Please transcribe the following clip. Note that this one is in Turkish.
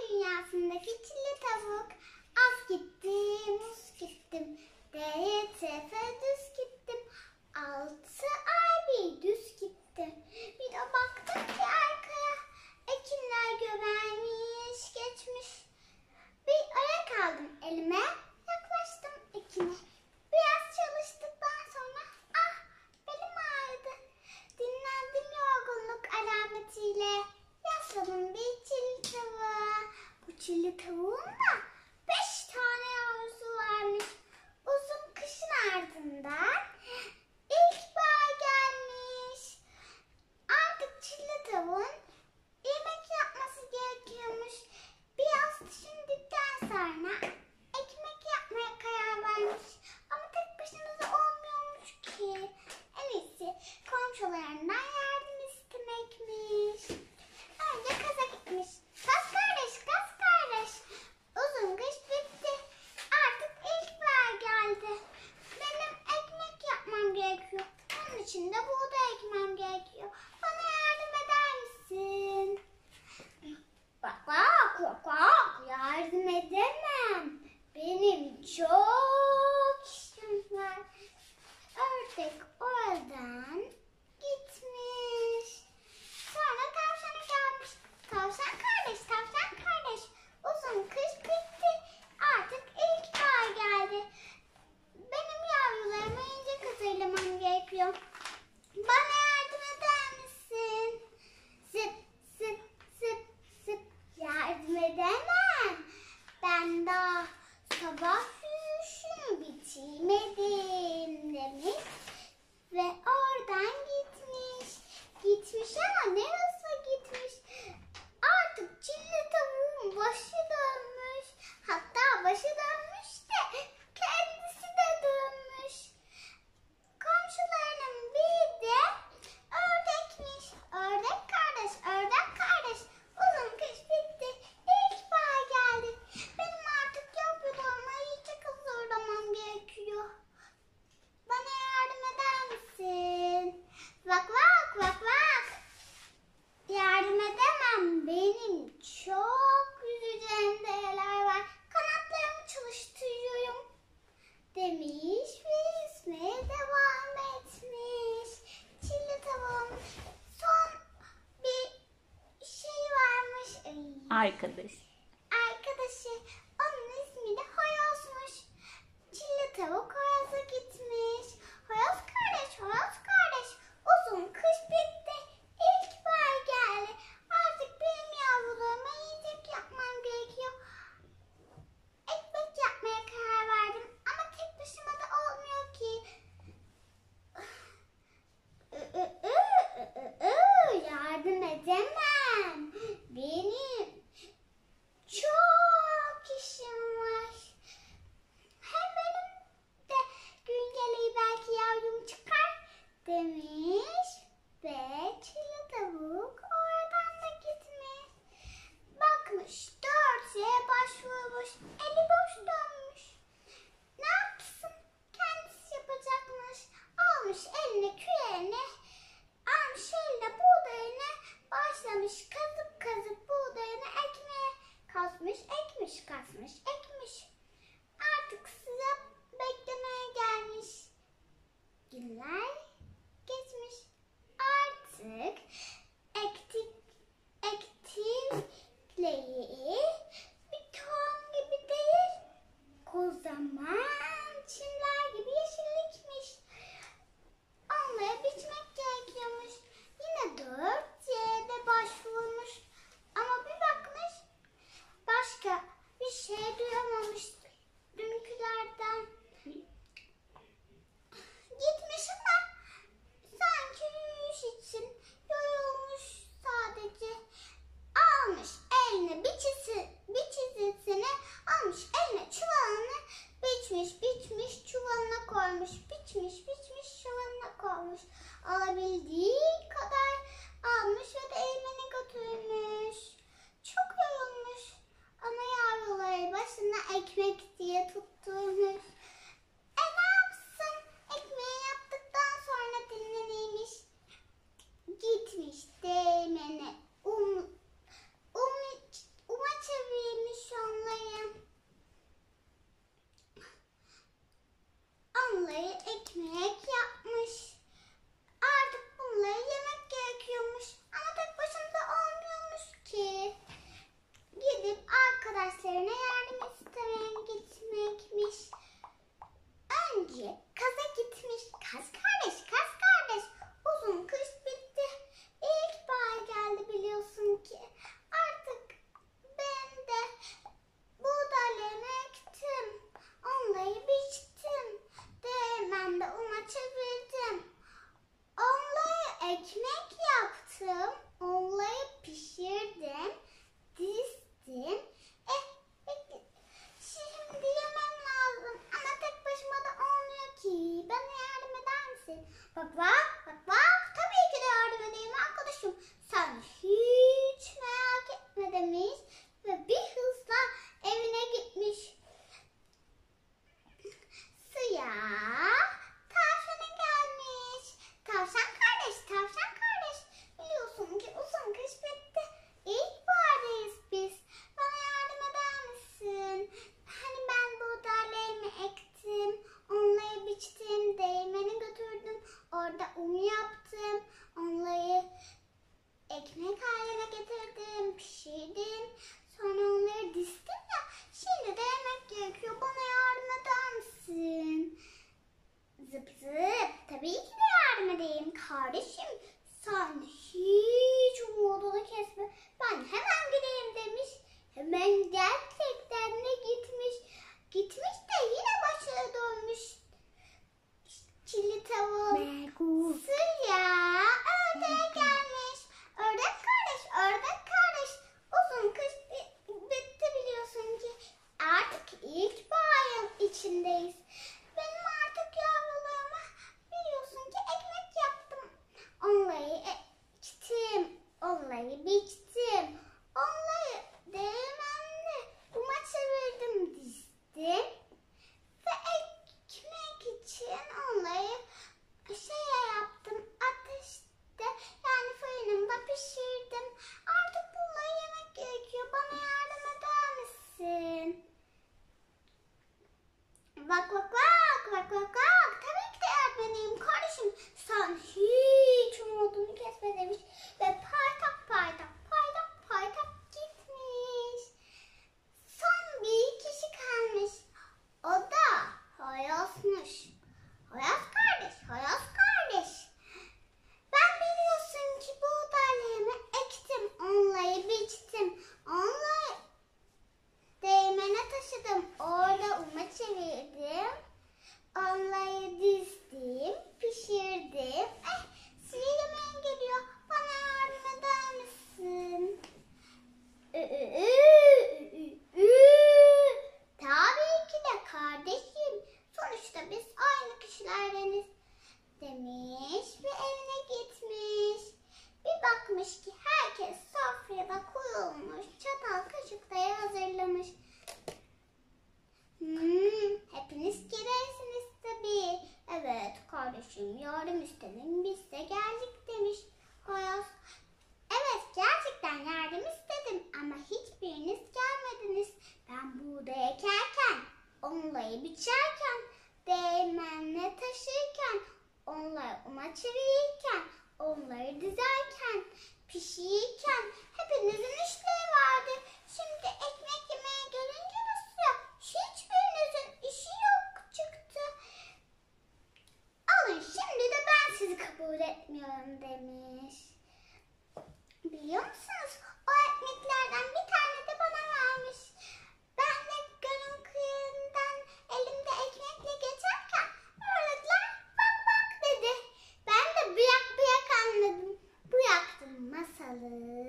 dünyasındaki çilli tavuk. Az gittim, uz gittim. D'ye tefe düz gittim. 6 ay bir düz gittim. Bir de baktım ki arkaya ekinler gövermiş geçmiş. Bir aya kaldım elime. Yaklaştım ekine. Biraz çalıştıktan sonra belim ağrıdı. Dinlendim yorgunluk alametiyle. Yasladım bir çilli tavuğa. Bu çilli tavuğun da 5 tane yavrusu varmış. Uzun kışın ardından ilkbahar gelmiş. Artık çilli tavuğun yemek yapması gerekiyormuş. Biraz düşündükten sonra ekmek yapmaya karar vermiş. Ama tek başına da olmuyormuş ki. En iyisi komşularından yardım istemekmiş. Önce kaza gitmiş. Kaz kardeş, kaz kardeş. Uzun kış bitti. Artık ilkbahar geldi. Benim ekmek yapmam gerekiyor. Onun için de buğday ekmem gerekiyor. Bana yardım eder misin? Bak bak bak bak, yardım edemem. Benim çok işim var. Ördek oradan gitmiş. Sonra tavşana gelmiş. Tavşan kardeş, tavşan kardeş. Uzun kış bitti. Artık ilkbahar geldi. Benim yavrularımı ince hazırlamam gerekiyor. Bana yardım eder misin? Zıp zıp zıp zıp. Yardım edemem. Ben daha sabah yürüyüşümü bitirmedim demiş. Ve oradan gitmiş. Gitmiş ama ne hızlı gitmiş. Artık çilli tavuğun başı dönmüş. Hatta başı dönmüş de kendisi de dönmüş. Komşularının biri de ördekmiş. Ördek kardeş, ördek kardeş. Uzun kış bitti. İlkbahar geldi. Benim artık yavrularıma yiyecek hazırlamam gerekiyor. Bana yardım eder misin? Bak bak bak bak. Yardım edemem. Benim çok üzeceğim değerler var. Kanatlarımı çalıştırıyorum demiş ve yüzmeye devam etmiş. Çilli tavuğun son bir şey varmış. Arkadaş. Arkadaşı, onun ismi de Horoz'muş. Çilli tavuk Horoz'a gitmiş. Horoz kardeş, Horoz kardeş. Uzun kış bitti. İlkbahar geldi. Artık benim yavrularıma yiyecek yapmam gerekiyor. Ekmek yapmaya karar verdim. Ama tek başıma da olmuyor ki. Yardım edemem. Benim çok işim var. Hem benim de gün geleği belki yavrum çıkar demiş ve çilli tavuk oradan da gitmiş. Bakmış 4 şeye başvurmuş, eli boş dönmüş. Ne yapsın? Kendisi yapacakmış. Almış eline küreğini, almış eline buğdayını, başlamış kazıp kazıp buğdayını ekmeye kasmış, ekmiş, kasmış, ekmiş. Artık sıra beklemeye gelmiş. Günler geçmiş. Artık ektikleri bir tohum gibi değil, kocaman çimler gibi yeşillikmiş. Onları biçmek gerekiyormuş. Yine 4 yere başvurmuş. Ama bir bakmış başka bir şey duyamamış dünkülerden. Gitmiş ama sanki yürüyüş için yorulmuş sadece. Almış eline biçizisini, almış eline çuvalını, biçmiş çuvalına koymuş, biçmiş çuvalına koymuş. Alabildiği kadar almış ve değirmene götürmüş. Çok yorulmuş ama yavruları başına ekmek diye tutturmuş. Ne yapsın? Ekmeği yaptıktan sonra dinleneymiş. Gitmiş değirmene uma çeviriyormuş. ekmek haline getirdim, pişirdim. Sonra onları dizdim ya. Şimdi de yemek gerekiyor. Bana yardım eder misin? Zıp zıp. Tabii ki de yardım edeyim. Kardeşim sen hiç umudunu kesme. Ben hemen gideyim demiş. Hemen gerçekten de gitmiş. Gitmiş de yine başına dönmüş. Çilli tavuk. Sır ya. Ördek gelmiş. Ördek kardeş. Uzun kış bitti biliyorsun ki. Artık ilkbaharın içindeyiz. Benim artık yavrularıma biliyorsun ki ekmek yaptım. Onları ektim. Onları biçtim. Onları değirmenle kuma çevirdim, dizdim. Ve ekmek için onları yaptım. Ateşte yani fırınımda pişirdim. Artık bunları yemek gerekiyor. Bana yardım eder misin? Bak. Tabii ki de yardım edeyim kardeşim. Sen hiç umudunu kesme demiş. Ve paytak gitmiş. Son bir kişi kalmış. O da Horoz'muş. Horoz kardeş. Ben biliyorsun ki buğdaylarımı ektim. Onları biçtim. Onları değirmene taşıdım. Orada uma çevirdim. Onları dizdim. Pişirdim. Size yemeğin geliyor. Bana yardım eder misin? Tabii ki de kardeşim. Sonuçta biz aynı kişilerdeniz demiş ve evine gitmiş. Bir bakmış ki herkes sofrada kurulmuş. Çatal kaşıkları hazırlamış. Hepiniz girersiniz tabii. Evet kardeşim yardım istedim. Biz de geldik demiş Horoz. Evet gerçekten yardım istedim ama hiçbiriniz gelmediniz. Ben buğday ekerken, onları biçerken, değirmenle taşırken, onları uma çevirirken, onları dizerken, pişirirken hepinizin işleri vardı. Şimdi ekmek yemeye gelince nasıl? Hiçbirinizin işi yok çıktı. Alın şimdi de ben sizi kabul etmiyorum demiş. Biliyor musunuz? O ekmeklerden bir tane de bana vermiş. Ben de gölün kıyından elimde ekmekle geçerken öğretmen bak dedi. Ben de bıyak anladım. Bu yaptım masalı.